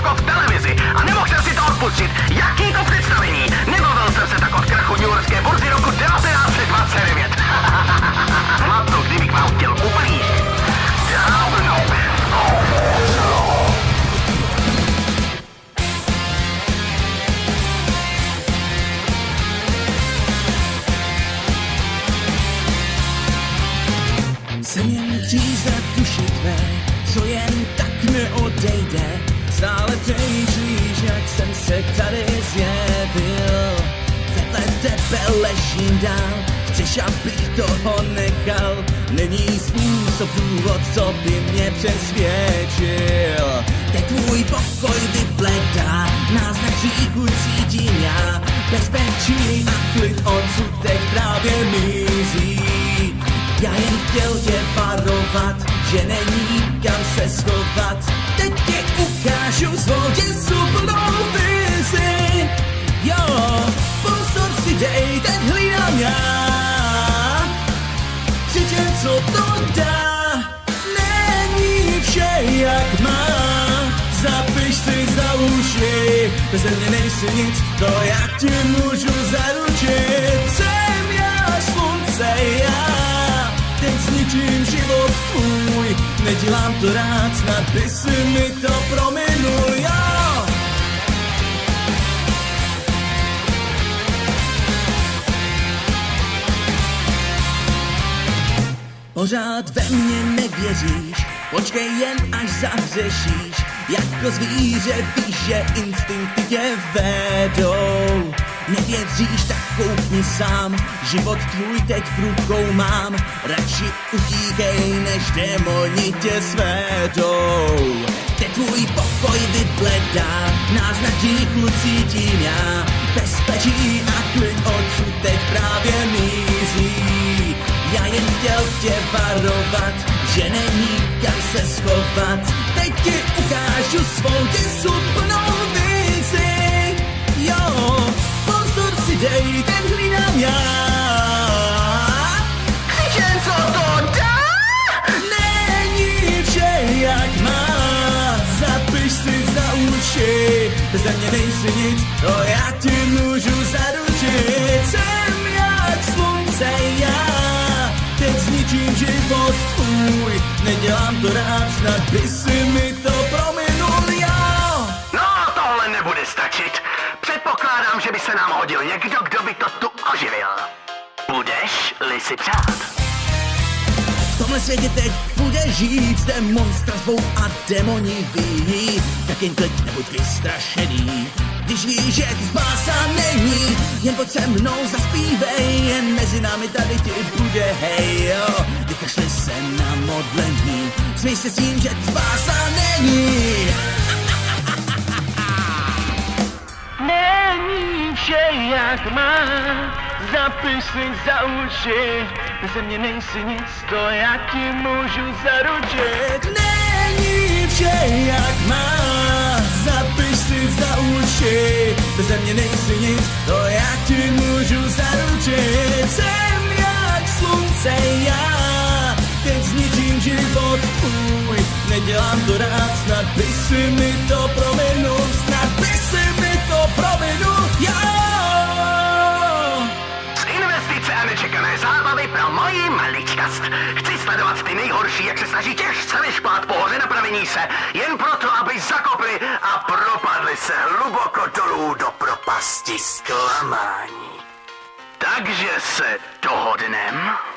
jako v televizi a nemohl jsem si to odpustit. Jaký to představení? Nebavil jsem se tak od krachu newyorské burzy roku 1929. Zlatno, kdybych vám chtěl ublížit. Dávno. Jsem jen přízrak duši tvé, co jen tak neodejde. Stále přemýšlíš, jak jsem se tady zjevil. Vedle tebe ležím dál, chceš, abych toho nechal. Není způsob, důvod, co by mě přesvědčil. Teď tvůj pokoj vybledá, náznak hříchu cítím já. Bezpečí a klid odsud teď právě mizí. Já jen chtěl tě varovat, že není kam se schovat. Teď ti ukážu svou děsuplnou vizi. Jo, pozor si dej, teď hlídám já. Přičem co to dá, není vše jak má. Zapiš si za uši, bez mě nejsi nic, to já ti můžu zaručit. Jsem já, slunce já. Teď zničím život tvůj, nedělám to rád, snad by si mi to prominul, jo. Pořád ve mně nevěříš, počkej jen až zahřešíš. Jako zvíře víš, že instinkty tě vedou. Nevěříš, tak koukni sám, život tvůj teď v rukou mám. Radši utíkej, než démoni tě svedou. Teď tvůj pokoj vybledá, náznak hříchu cítím já. Bezpečí a klid odsud teď právě mizí. Já jen chtěl tě varovat, že není kam se schovat. Teď ti ukážu svou děsuplnou vizi. Jo, pozor si dej, ten hlídám já. Křičen, co to dá? Není vše jak má. Zapiš si za uši, bez mě nejsi nic, to já ti můžu zaručit. Jsem jak slunce já. Teď zničím život tvůj, nedělám to rád, snad by si mi to prominul, jo. No, tohle nebude stačit. Předpokládám, že by se nám hodil někdo, kdo by to tu oživil. Budeš-li si přát? V tomhle světě teď bude žít, zde monstra zvou a démoni ví. Tak jen klid, nebuď vystrašený. Když víš, že ty spása není, jen pojď se mnou zaspívej, jen mezi námi tady ti bude, hej jo. Vykašli se na modlení, smíj se s tím, že ty spása není. Není vše jak má, zapiš si za uši, beze mě nejsi nic, to já ti můžu zaručit. Není vše jak má, zapiš si za uši, beze mě nejsi nic, to já ti můžu zaručit. Jsem jak slunce já, teď zničím život tvůj, nedělám to rád, snad by si mi to prominul, snad by si mi to prominul, já. Investice a nečekané zábavy pro moji maličkast. Chci sledovat ty nejhorší, jak se snaží těžce vyšplát pohoře na pravení se, jen proto, aby zakopli a propadli se hluboko dolů do propasti zklamání. Takže se dohodnem.